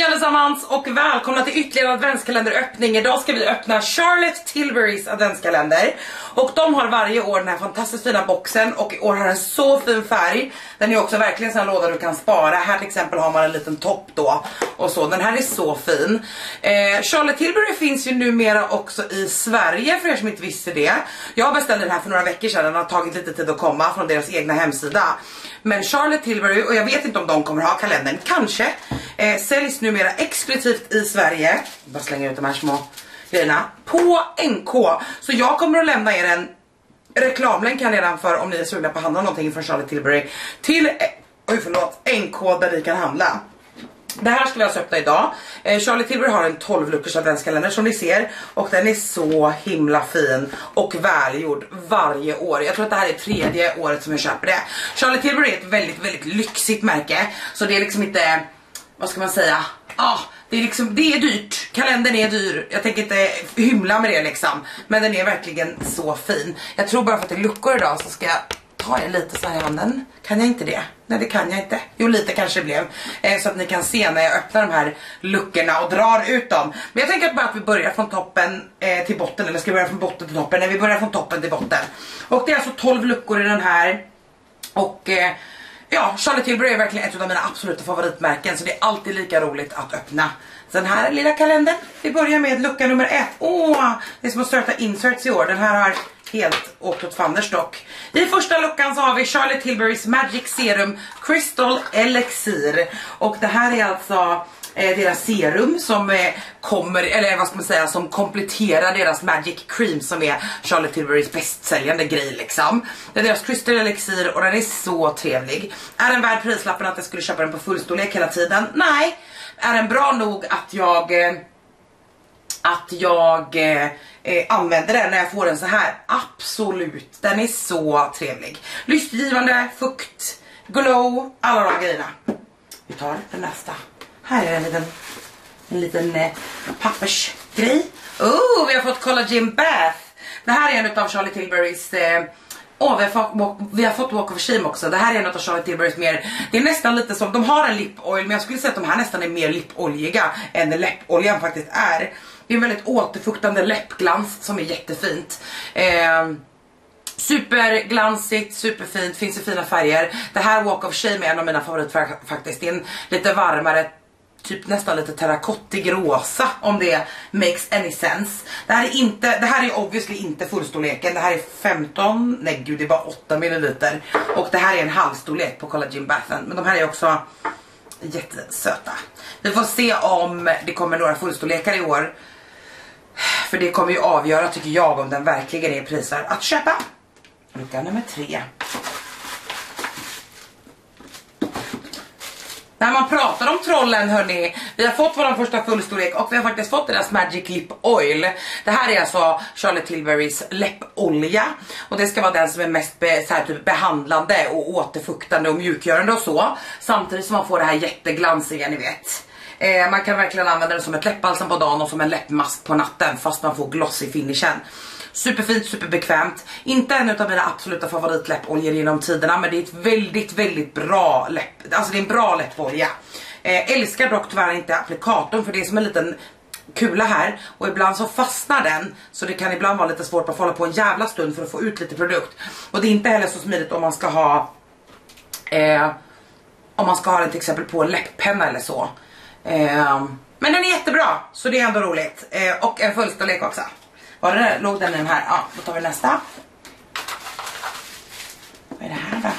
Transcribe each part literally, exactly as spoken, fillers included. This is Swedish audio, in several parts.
Hej allesammans och välkomna till ytterligare adventskalenderöppning. Idag ska vi öppna Charlotte Tilburys adventskalender. Och de har varje år den här fantastiskt fina boxen. Och i år har den så fin färg. Den är också verkligen en sån här låda du kan spara. Här till exempel har man en liten topp då. Och så, den här är så fin. eh, Charlotte Tilbury finns ju numera också i Sverige, för er som inte visste det. Jag beställde den här för några veckor sedan. Den har tagit lite tid att komma från deras egna hemsida. Men Charlotte Tilbury, och jag vet inte om de kommer ha kalendern, kanske, eh, säljs numera exklusivt i Sverige. Bara slänger ut de här små grejerna på N K. Så jag kommer att lämna er en reklamlänk här redan för om ni är sugna på att handla någonting från Charlotte Tilbury till, eh, oj förlåt, N K där ni kan handla. Det här ska vi alltså öppna idag. eh, Charlotte Tilbury har en tolv luckors adventskalender som ni ser. Och den är så himla fin och välgjord varje år. Jag tror att det här är tredje året som jag köper det. Charlotte Tilbury är ett väldigt, väldigt lyxigt märke. Så det är liksom inte, vad ska man säga, ah, det är liksom, det är dyrt. Kalendern är dyr. Jag tänker inte hymla med det liksom. Men den är verkligen så fin. Jag tror bara för att det är luckor idag så ska jag ta en lite så här i handen. Kan jag inte det? Nej, det kan jag inte. Jo, lite kanske det blev. Eh, så att ni kan se när jag öppnar de här luckorna och drar ut dem. Men jag tänker att bara att vi börjar från toppen eh, till botten. Eller ska vi börja från botten till toppen? Nej, vi börjar från toppen till botten. Och det är alltså tolv luckor i den här. Och eh, ja, Charlotte Tilbury är verkligen ett av mina absoluta favoritmärken. Så det är alltid lika roligt att öppna den här lilla kalendern. Vi börjar med lucka nummer ett. Åh, det är som att starta inserts i år. Den här har helt åkt åt fanderstock. I första luckan så har vi Charlotte Tilburys Magic Serum Crystal Elixir. Och det här är alltså eh, deras serum som eh, kommer, eller vad ska man säga, som kompletterar deras Magic Cream som är Charlotte Tilburys bästsäljande grej liksom. Det är deras Crystal Elixir och den är så trevlig. Är den värd prislappen att jag skulle köpa den på fullstorlek hela tiden? Nej. Är den bra nog att jag... Eh, att jag eh, eh, använder den när jag får den så här? Absolut, den är så trevlig. Lystgivande, fukt, glow, alla de grejerna. Vi tar den nästa. Här är en liten, en liten eh, pappersgrej. Oh, vi har fått Collagen Bath. Det här är en av Charlotte Tilburys... Eh, Åh, oh, vi, vi har fått Walk of Shame också. Det här är en av Charlotte Tilburys mer. Det är nästan lite som, de har en lip-oil, men jag skulle säga att de här nästan är mer lipoljiga än läppoljan faktiskt är. Det är en väldigt återfuktande läppglans som är jättefint. eh, Superglansigt, superfint, finns i fina färger. Det här Walk of Shame är en av mina favoritfärger faktiskt. Det är en lite varmare, typ nästan lite terrakottig rosa, om det makes any sense. Det här är inte, det här är obviously inte fullstorleken. Det här är femton, nej gud, det är bara åtta milliliter. Och det här är en halvstorlek på Collagen Bathen. Men de här är också jättesöta. Vi får se om det kommer några fullstorlekar i år. För det kommer ju avgöra, tycker jag, om den verkligen är prisvärd att köpa. Lucka nummer tre. När man pratar om trollen, hörni, vi har fått vår första fullstorlek och vi har faktiskt fått deras Magic Lip Oil. Det här är alltså Charlotte Tilburys läppolja och det ska vara den som är mest be, så här, typ behandlande och återfuktande och mjukgörande och så. Samtidigt som man får det här jätteglansiga, ni vet. Eh, man kan verkligen använda den som ett läppbalsam på dagen och som en läppmask på natten, fast man får glossy finishen. Superfint, superbekvämt. Inte en av mina absoluta favoritläppoljor genom tiderna, men det är ett väldigt, väldigt bra läpp. Alltså det är en bra läppolja. Eh, älskar dock tyvärr inte applikatorn, för det är som en liten kula här. Och ibland så fastnar den, så det kan ibland vara lite svårt att hålla på en jävla stund för att få ut lite produkt. Och det är inte heller så smidigt om man ska ha eh, om man ska ha den till exempel på en läpppenna eller så. eh, Men den är jättebra, så det är ändå roligt. eh, Och en fullstorlek också. Var det, låg den i den här? Ja, då tar vi nästa. Vad är det här då?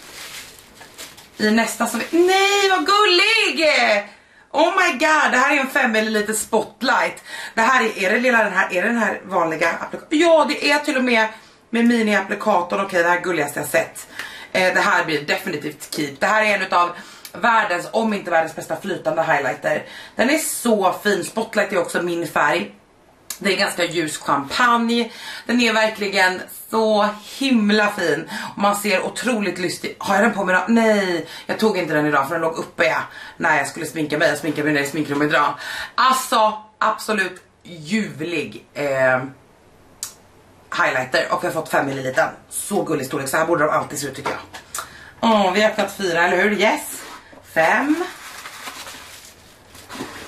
I nästa så vi... Nej, vad gullig! Oh my god, det här är en fem milliliter spotlight. Det här är, är det lilla den här, är det den här vanliga applikatorn? Ja, det är till och med med mini-applikatorn. Okej, det här gulligaste jag sett. eh, Det här blir definitivt keep. Det här är en av världens, om inte världens bästa flytande highlighter. Den är så fin, spotlight är också min färg. Det är ganska ljus champagne. Den är verkligen så himla fin. Och man ser otroligt lystig. Har jag den på mig idag? Nej, jag tog inte den idag för den låg uppe. Ja. Nej, jag skulle sminka mig. Jag sminkar mig ner i sminkrummet idag. Alltså, absolut ljuvlig eh, highlighter. Och jag har fått fem milliliter. Så gullig storlek. Så här borde de alltid se ut, tycker jag. Åh, vi har öppnat fyra, eller hur? Yes. Fem.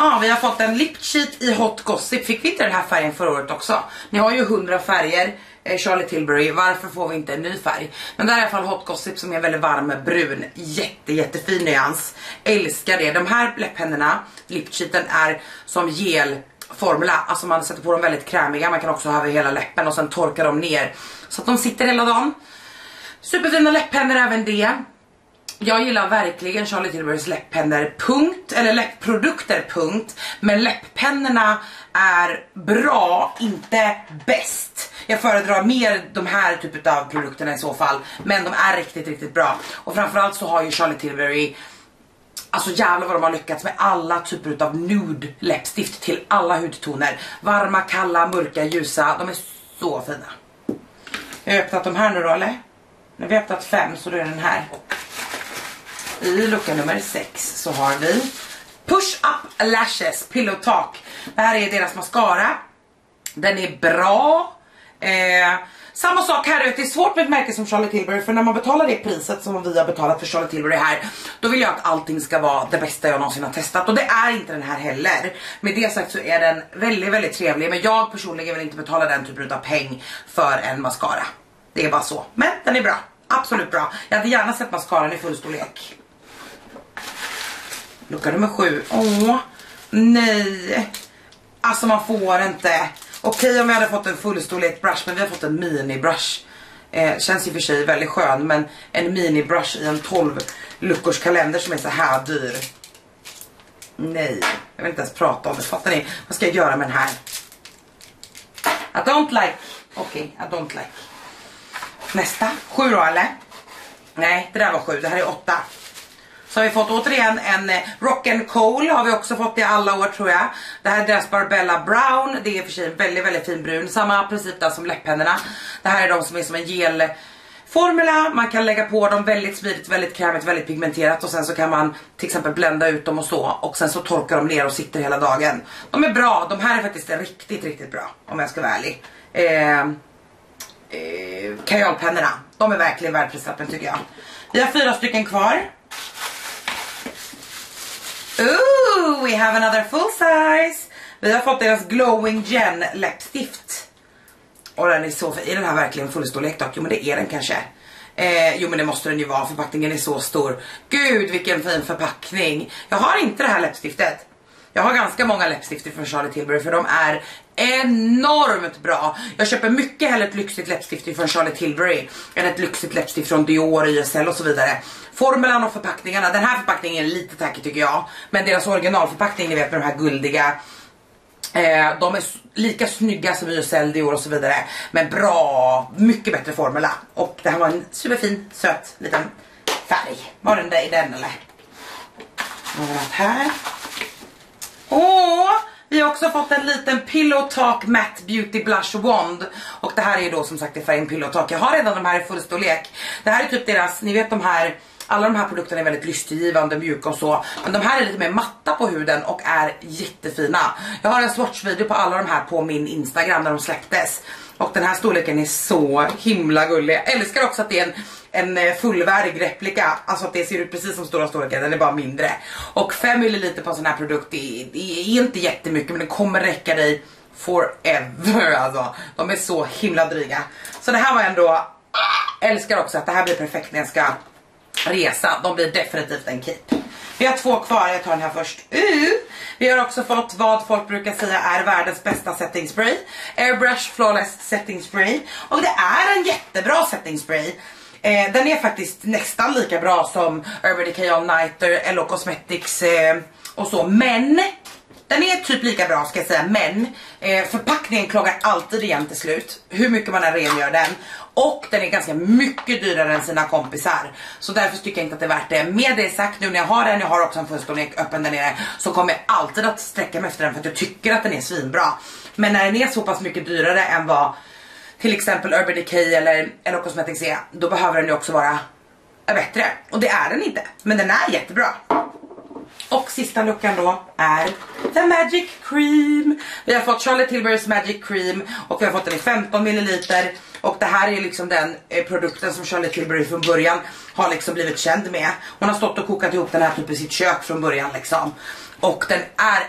Ja, vi har fått en lip cheat i Hot Gossip. Fick vi inte den här färgen förra året också? Ni har ju hundra färger, eh, Charlotte Tilbury. Varför får vi inte en ny färg? Men det är i alla fall Hot Gossip som är väldigt varm brun. Jätte, jättefin nyans. Älskar det. De här läpphänderna, lip cheaten, är som gelformula. Alltså man sätter på dem väldigt krämiga. Man kan också ha över hela läppen och sen torkar de ner. Så att de sitter hela dagen. Superfina läpphänder även det. Jag gillar verkligen Charlotte Tilburys läpppennor, punkt, eller läppprodukter, punkt. Men läpppennorna är bra, inte bäst. Jag föredrar mer de här typen av produkterna i så fall. Men de är riktigt, riktigt bra. Och framförallt så har ju Charlotte Tilbury, alltså jävlar vad de har lyckats med alla typer av nude läppstift till alla hudtoner. Varma, kalla, mörka, ljusa. De är så fina. Jag har öppnat de här nu då, eller? Nu har vi öppnat fem, så då är den här. I lucka nummer sex så har vi Push Up Lashes Pillow Talk. Det här är deras mascara. Den är bra. eh, Samma sak här, det är svårt med ett märke som Charlotte Tilbury. För när man betalar det priset som vi har betalat för Charlotte Tilbury här, då vill jag att allting ska vara det bästa jag någonsin har testat. Och det är inte den här heller. Med det sagt så är den väldigt, väldigt trevlig. Men jag personligen vill inte betala den typen av peng för en mascara. Det är bara så. Men den är bra, absolut bra. Jag hade gärna sett mascaran i fullstorlek. Lucka nummer sju. Åh, nej. Alltså man får inte. Okej om vi hade fått en fullstorlek brush, men vi har fått en mini brush. eh, Känns i och för sig väldigt skön. Men en mini brush i en tolv luckors kalender som är så här dyr. Nej, jag vill inte ens prata om det. Fattar ni? Vad ska jag göra med den här? I don't like. Okej, okay, I don't like. Nästa, sju då eller? Nej, det där var sju, det här är åtta. Så har vi fått återigen en Rock and Coal. Har vi också fått i alla år tror jag. Det här är deras Barbella Brown. Det är för sig väldigt väldigt fin brun. Samma princip där som läpphänderna. Det här är de som är som en gelformula. Man kan lägga på dem väldigt smidigt, väldigt krämigt, väldigt pigmenterat. Och sen så kan man till exempel blända ut dem och så. Och sen så torkar de ner och sitter hela dagen. De är bra, de här är faktiskt riktigt riktigt bra. Om jag ska vara ärlig. Eh, eh, Kajalpennorna, de är verkligen värdeprislappen tycker jag. Vi har fyra stycken kvar. Ooh, we have another full size. Vi har fått deras Glowing Gen läppstift. Och den är så fin. Är den här verkligen fullstorlek dock? Jo men det är den kanske. eh, Jo men det måste den ju vara. Förpackningen är så stor. Gud vilken fin förpackning. Jag har inte det här läppstiftet. Jag har ganska många läppstifter från Charlotte Tilbury. För de är enormt bra. Jag köper mycket hellre ett lyxigt läppstift från Charlotte Tilbury än ett lyxigt läppstift från Dior, Y S L och så vidare. Formulan och förpackningarna. Den här förpackningen är lite tacky tycker jag. Men deras originalförpackning, ni vet med de här guldiga, eh, de är lika snygga som Y S L, Dior och så vidare. Men bra, mycket bättre formula. Och det här var en superfin, söt liten färg. Var den där i den eller? Vad har vi här? Åh! Vi har också fått en liten Pillow Talk Matte Beauty Blush Wand. Och det här är då som sagt i färgen Pillow Talk. Jag har redan de här i fullstorlek. Det här är typ deras, ni vet de här, alla de här produkterna är väldigt lystgivande, mjuka och så. Men de här är lite mer matta på huden och är jättefina. Jag har en swatchvideo på alla de här på min Instagram när de släpptes. Och den här storleken är så himla gullig. Jag älskar också att det är en, en fullvärdig replika. Alltså att det ser ut precis som stora storleken, den är bara mindre. Och fem milliliter på en sån här produkt, det, det är inte jättemycket, men det kommer räcka dig forever. Alltså, de är så himla dryga. Så det här var ändå, älskar också att det här blir perfekt när jag ska resa. De blir definitivt en keep. Vi har två kvar, jag tar den här först. Uh, vi har också fått vad folk brukar säga är världens bästa setting spray. Airbrush Flawless Setting Spray. Och det är en jättebra setting spray. Eh, den är faktiskt nästan lika bra som Urban Decay All Nighter, L O Cosmetics eh, och så. Men den är typ lika bra ska jag säga. Men eh, förpackningen klagar alltid igen till slut. Hur mycket man än rengör den. Och den är ganska mycket dyrare än sina kompisar. Så därför tycker jag inte att det är värt det. Med det sagt, nu när jag har den, jag har också en fullstorlek öppen där nere, så kommer jag alltid att sträcka mig efter den för att jag tycker att den är svinbra. Men när den är så pass mycket dyrare än vad till exempel Urban Decay eller L O Cosmetics är, då behöver den ju också vara bättre. Och det är den inte, men den är jättebra. Och sista luckan då är The Magic Cream. Vi har fått Charlotte Tilburys Magic Cream och vi har fått den i femton milliliter. Och det här är liksom den eh, produkten som Charlotte Tilbury från början har liksom blivit känd med. Hon har stått och kokat ihop den här typ i sitt kök från början liksom. Och den är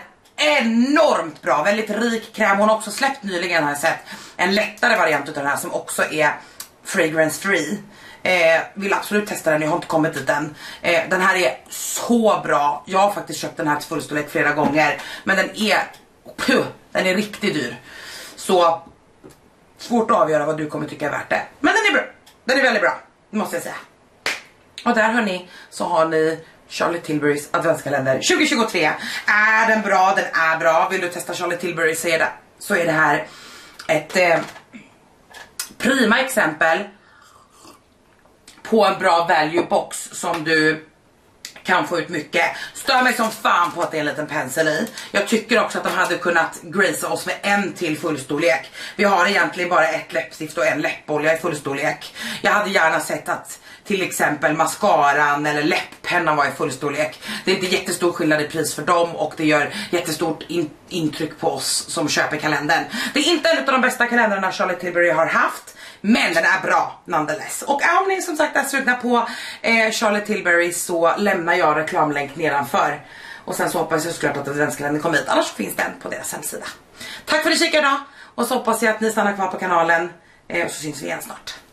enormt bra, väldigt rik kräm. Hon har också släppt nyligen, har jag sett, en lättare variant av den här som också är fragrance free. Eh, vill absolut testa den, jag har inte kommit dit än. eh, Den här är så bra. Jag har faktiskt köpt den här till fullstorlek flera gånger, men den är puh, den är riktigt dyr. Så svårt att avgöra vad du kommer tycka är värt det. Men den är bra, den är väldigt bra, måste jag säga. Och där hörni, så har ni Charlotte Tilburys adventskalender tjugo tjugotre. Är den bra? Den är bra. Vill du testa Charlotte Tilbury så är det, så är det här ett eh, prima exempel på en bra value box som du kan få ut mycket. Stör mig som fan på att det är en liten pensel i. Jag tycker också att de hade kunnat gracea oss med en till fullstorlek. Vi har egentligen bara ett läppstift och en läppolja i fullstorlek. Jag hade gärna sett att till exempel mascaran eller läpppennan var i fullstorlek. Det är inte jättestor skillnad i pris för dem och det gör jättestort in intryck på oss som köper kalendern. Det är inte en av de bästa kalendrarna Charlotte Tilbury har haft, men den är bra nonetheless. Och om ni som sagt är sugna på eh, Charlotte Tilbury så lämnar jag reklamlänk nedanför. Och sen så hoppas jag såklart att adventskalendern kommer hit. Annars finns den på deras hemsida. Tack för att ni kikade idag. Och så hoppas jag att ni stannar kvar på kanalen. eh, Och så syns vi igen snart.